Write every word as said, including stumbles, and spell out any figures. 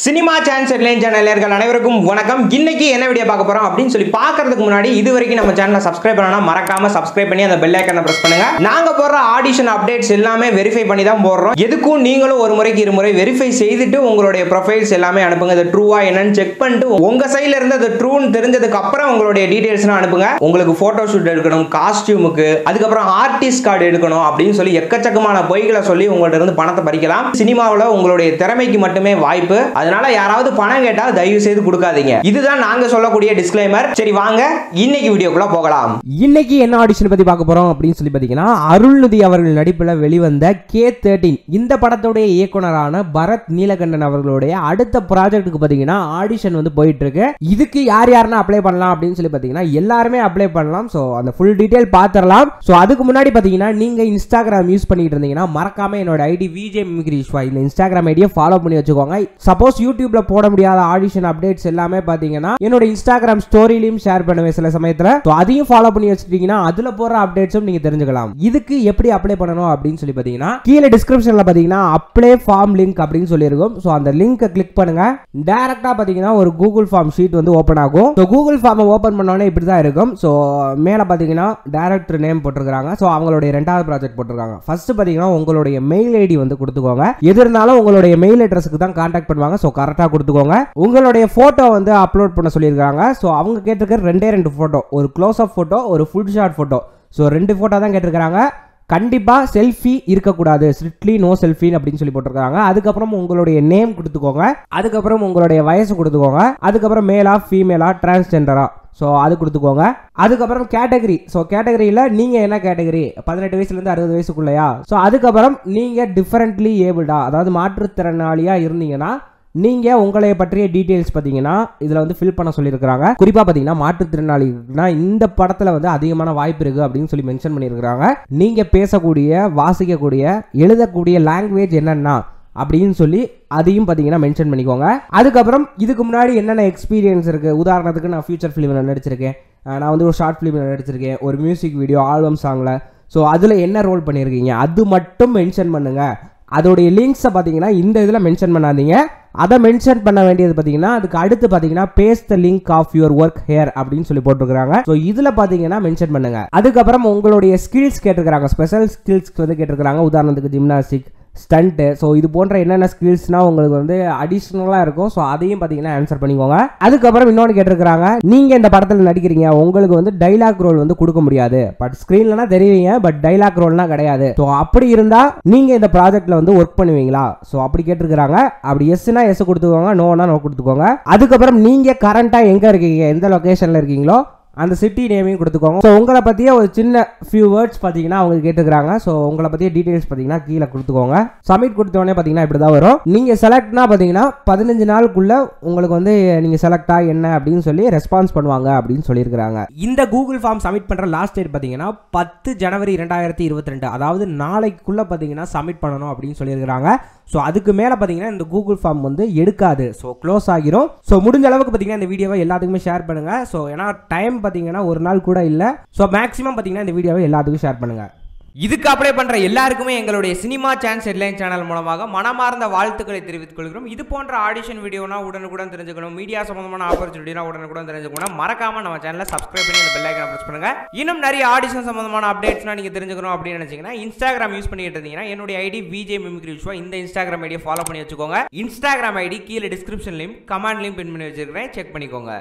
Cinema chance headline channel நேயர்கள் அனைவருக்கும் வணக்கம். இன்னைக்கு என்ன வீடியோ பார்க்க போறோம் அப்படின்னு சொல்லி பார்க்கிறதுக்கு முன்னாடி இது வரைக்கும் நம்ம சேனலை சப்ஸ்கிரைப் பண்ணனா மறக்காம சப்ஸ்கிரைப் பண்ணி அந்த பெல் ஐகானை பிரஸ் பண்ணுங்க. நாங்க போடுற ஆடிஷன் அப்டேட்ஸ் எல்லாமே வெரிஃபை பண்ணி தான் போடுறோம். எதுக்கும் நீங்களும் ஒரு முறைக்கு இருமுறை வெரிஃபை செய்துட்டு உங்களுடைய ப்ரொஃபைல்ஸ் எல்லாமே அனுப்புங்க. அது ட்ரூவா என்னன்னு செக் பண்ணிட்டு உங்க சைடுல இருந்து அது ட்ரூன்னு தெரிஞ்சதுக்கு அப்புறம் உங்களுடைய டீடைல்ஸ்லாம் அனுப்புங்க. உங்களுக்கு போட்டோ ஷூட் எடுக்கணும், காஸ்டியூமுக்கு, அதுக்கப்புறம் ஆர்டிஸ்ட் கார்டு எடுக்கணும் அப்படின்னு சொல்லி எக்கச்சக்கமான பொய்களை சொல்லி உங்கள்ட்ட இருந்து பணத்தை பறிக்கலாம். சினிமாவில் உங்களுடைய திறமைக்கு மட்டுமே வாய்ப்பு. அதனால யாராவது பணம் கேட்டா தயவு செய்து கொடுக்காதீங்க. இதுதான் நாங்க சொல்லக்கூடிய டிஸ்க்ளைமர். சரி வாங்க இன்னைக்கு வீடியோக்குள்ள போகலாம். இன்னைக்கு என்ன ஆடிஷன் பத்தி பார்க்க போறோம் அப்படின்னு சொல்லி பாத்தீங்கன்னா, அருள்நிதி அவர்கள் நடிப்புல வெளிவந்த கே தேர்ட்டீன் இந்த படத்துடைய இயக்குனரான பரத் நீலகண்டன் அவர்களுடைய அடுத்த ப்ராஜெக்ட்டுக்கு பாத்தீங்கன்னா ஆடிஷன் வந்து போயிட்டு இருக்கு. இதுக்கு யார் யாரெல்லாம் அப்ளை பண்ணலாம் அப்படின்னு சொல்லி பாத்தீங்கன்னா எல்லாருமே அப்ளை பண்ணலாம். சோ அந்த ஃபுல் டீடைல் பாத்திரலாம். சோ அதுக்கு முன்னாடி பாத்தீங்கன்னா நீங்க இன்ஸ்டாகிராம் யூஸ் பண்ணிட்டு இருந்தீங்கன்னா மறக்காம என்னோட ஐடி விஜே மிமிக்ரி விஸ்வா இந்த இன்ஸ்டாகிராம் ஐடியை ஃபாலோ பண்ணி வச்சுக்கோங்க. சப்போஸ் யூடியூப்ல போட முடியாத ஆடிஷன் அப்டேட்ஸ் எல்லாமே பாத்தீங்கன்னா என்னோட இன்ஸ்டாகிராம் ஸ்டோரியிலும் ஷேர் பண்ணுவேன் சில சமயத்துல. அதையும் ஃபாலோ பண்ணி வச்சிட்டீங்கன்னா அதுல போற அப்டேட்ஸும் நீங்க தெரிஞ்சுக்கலாம். இதுக்கு எப்படி அப்ளை பண்ணணும் அப்படின்னு சொல்லி பாத்தீங்கன்னா கீழே டிஸ்கிரிப்ஷன்ல பாத்தீங்கன்னா அப்ளை ஃபார்ம் லிங்க் அப்படின்னு சொல்லி இருக்கும். சோ அந்த லிங்கை கிளிக் பண்ணுங்க. டைரக்டா பாத்தீங்கன்னா ஒரு கூகுள் ஃபார்ம் ஷீட் வந்து ஓபன் ஆகும். சோ கூகுள் ஃபார்மை ஓபன் பண்ணோனே இப்படி தான் இருக்கும். சோ மேல பாத்தீங்கன்னா டைரக்டர் நேம் போட்டிருக்காங்க. சோ அவங்களுடைய ரெண்டாவது ப்ராஜெக்ட் போட்டிருக்காங்க. ஃபர்ஸ்ட் பாத்தீங்கன்னா உங்களுடைய மெயில் ஐடி வந்து கொடுத்துக்கோங்க. எது இருந்தாலும் உங்களுடைய மெயில் அட்ரஸ்க்கு தான் கான்டாக்ட் பண்ணுவாங்க. சோ கரெக்டா கொடுத்துக்கோங்க. உங்களுடைய போட்டோ வந்து அப்லோட் பண்ண சொல்லியிருக்காங்க. ஸோ அவங்க கேட்டிருக்கிற ரெண்டே ரெண்டு போட்டோ, ஒரு க்ளோஸ் அப் போட்டோ, ஒரு ஃபுல் ஷாட் போட்டோ. ஸோ ரெண்டு போட்டோ தான் கேட்டிருக்காங்க. கண்டிப்பா செல்ஃபி இருக்கக்கூடாது, ஸ்ட்ரிக்ட்லி நோ செல்ஃபி அப்படின்னு சொல்லி போட்டிருக்காங்க. அதுக்கப்புறம் உங்களுடைய நேம் கொடுத்துக்கோங்க. அதுக்கப்புறம் உங்களுடைய வயசு கொடுத்துக்கோங்க. அதுக்கப்புறம் மேலா ஃபீமேலா டிரான்ஸ்ஜெண்டரா ஸோ அது கொடுத்துக்கோங்க. அதுக்கப்புறம் கேட்டகரி. ஸோ கேட்டகரியில் நீங்கள் என்ன கேட்டகரி, பதினெட்டு வயசுலேருந்து அறுபது வயசுக்குள்ளையா. ஸோ அதுக்கப்புறம் நீங்கள் டிஃபரெண்ட்லி ஏபிள்டா, அதாவது மாற்றுத்திறனாளியாக இருந்தீங்கன்னா நீங்கள் உங்களை பற்றிய டீட்டெயில்ஸ் பார்த்தீங்கன்னா இதில் வந்து ஃபில் பண்ண சொல்லியிருக்கிறாங்க. குறிப்பாக பார்த்தீங்கன்னா மாற்றுத்திறனாளினா இந்த படத்தில் வந்து அதிகமான வாய்ப்பு இருக்குது அப்படின்னு சொல்லி மென்ஷன் பண்ணியிருக்கிறாங்க. நீங்கள் பேசக்கூடிய, வாசிக்கக்கூடிய, எழுதக்கூடிய லாங்குவேஜ் என்னென்னா அப்படின்னு சொல்லி அதையும் பார்த்தீங்கன்னா மென்ஷன் பண்ணிக்கோங்க. அதுக்கப்புறம் இதுக்கு முன்னாடி என்னென்ன எக்ஸ்பீரியன்ஸ் இருக்குது, உதாரணத்துக்கு நான் ஃபியூச்சர் ஃபிலிமில் நடிச்சிருக்கேன், நான் வந்து ஒரு ஷார்ட் ஃபிலிமில் நடிச்சிருக்கேன், ஒரு மியூசிக் வீடியோ, ஆல்பம் சாங்கில். ஸோ அதில் என்ன ரோல் பண்ணியிருக்கீங்க அது மட்டும் மென்ஷன் பண்ணுங்கள். அதோடைய லிங்க்ஸை பார்த்தீங்கன்னா இந்த இதில் மென்ஷன் பண்ணாதீங்க. அதை மென்ஷன் பண்ண வேண்டியது பார்த்தீங்கன்னா அதுக்கு அடுத்து பார்த்தீங்கன்னா paste the link of your work here அப்படின்னு சொல்லி போட்டிருக்காங்க. ஸோ இதில் பார்த்தீங்கன்னா மென்ஷன் பண்ணுங்க. அதுக்கப்புறம் உங்களுடைய ஸ்கில்ஸ் கேட்டிருக்கிறாங்க. ஸ்பெஷல் ஸ்கில்ஸ்க்கு வந்து கேட்டிருக்கிறாங்க. உதாரணத்துக்கு ஜிம்னாஸ்டிக், ஸ்டண்ட்டு. ஸோ இது போன்ற என்னென்ன ஸ்கில்ஸ்னால் உங்களுக்கு வந்து அடிஷ்னலாக இருக்கும். ஸோ அதையும் பார்த்தீங்கன்னா ஆன்சர் பண்ணிக்கோங்க. அதுக்கப்புறம் இன்னொன்று கேட்டிருக்கிறாங்க, நீங்கள் இந்த படத்தில் நடிக்கிறீங்க, உங்களுக்கு வந்து டைலாக் ரோல் வந்து கொடுக்க முடியாது, பட் ஸ்க்ரீன்லனா தெரிவிங்க, பட் டைலாக் ரோல்னா கிடையாது. ஸோ அப்படி இருந்தால் நீங்கள் இந்த ப்ராஜெக்டில் வந்து ஒர்க் பண்ணுவீங்களா. ஸோ அப்படி கேட்டிருக்கிறாங்க. அப்படி எஸ்னா எஸ் கொடுத்துக்கோங்க, நோனா நோ கொடுத்துக்கோங்க. அதுக்கப்புறம் நீங்கள் கரண்ட்டாக எங்கே இருக்கீங்க, எந்த லொக்கேஷனில் இருக்கீங்களோ அந்த சிட்டி நேமையும் கொடுத்துக்கோங்க. ஸோ உங்களை பற்றிய ஒரு சின்ன ஃபியூ வேர்ட்ஸ் பார்த்தீங்கன்னா அவங்க கேட்டுக்கிறாங்க. ஸோ உங்களை பற்றிய டீட்டெயில்ஸ் பார்த்தீங்கன்னா கீழே கொடுத்துக்கோங்க. சப்மிட் கொடுத்தோடனே பார்த்தீங்கன்னா இப்படி தான் வரும். நீங்கள் செலக்ட்னா பார்த்தீங்கன்னா பதினஞ்சு நாளுக்குள்ள உங்களுக்கு வந்து நீங்கள் செலக்டா என்ன அப்படின்னு சொல்லி ரெஸ்பான்ஸ் பண்ணுவாங்க அப்படின்னு சொல்லியிருக்கிறாங்க. இந்த கூகுள் ஃபார்ம் சப்மிட் பண்ணுற லாஸ்ட் டேட் பார்த்தீங்கன்னா பத்து ஜனவரி இரண்டாயிரத்தி இருபத்தி ரெண்டு அதாவது நாளைக்குள்ளே பார்த்தீங்கன்னா சப்மிட் பண்ணணும் அப்படின்னு சொல்லியிருக்கிறாங்க. ஸோ அதுக்கு மேலே பார்த்தீங்கன்னா இந்த கூகுள் ஃபார்ம் வந்து எடுக்காது. ஸோ க்ளோஸ் ஆகிரும். ஸோ முடிஞ்ச அளவுக்கு பார்த்தீங்கன்னா இந்த வீடியோவை எல்லாத்துக்குமே ஷேர் பண்ணுங்க. ஸோ ஏன்னா டைம் பார்த்தீங்கன்னா ஒரு நாள் கூட இல்லை. ஸோ மேக்ஸிமம் பார்த்தீங்கன்னா இந்த வீடியோவை எல்லாத்துக்கும் ஷேர் பண்ணுங்க. இதுக்கு அப்ளை பண்ற எல்லாருக்குமே எங்களுடைய சினிமா சான்ஸ் ஹெட்லைன் சேனல் மூலமாக மனமார்ந்த வாழ்த்துக்களை தெரிவித்துக் கொள்கிறோம். இது போன்ற ஆடிஷன் வீடியோனா உடனுக்குடன் தெரிஞ்சுக்கணும், மீடியா சம்பந்தமான ஆப்பர்ச்சுனிட்டினா உடனுக்குடன் தெரிஞ்சுக்கணும், மறக்காம நம்ம சேனலை சப்ஸ்கிரைப் பண்ணி அந்த பெல் ஐகானை பிரஸ் பண்ணுங்க. இன்னும் நிறைய ஆடிஷன் சம்பந்தமான அப்டேட்ஸ்னா நீங்க தெரிஞ்சுக்கணும் அப்படின்னு நினைச்சீங்கன்னா இன்ஸ்டாகிராம் யூஸ் பண்ணிட்டு இருந்தீங்கன்னா என்னுடைய ஐடி விஜே மிமிக்ரி விஸ்வா இந்த இன்ஸ்டாகிராம் ஐடியை ஃபாலோ பண்ணி வச்சுக்கோங்க. இன்ஸ்டாகிராம் ஐடி கீழே டிஸ்கிரிப்ஷன்லையும் கமெண்ட்லையும் பின் பண்ணி வச்சிருக்கிறேன், செக் பண்ணிக்கோங்க.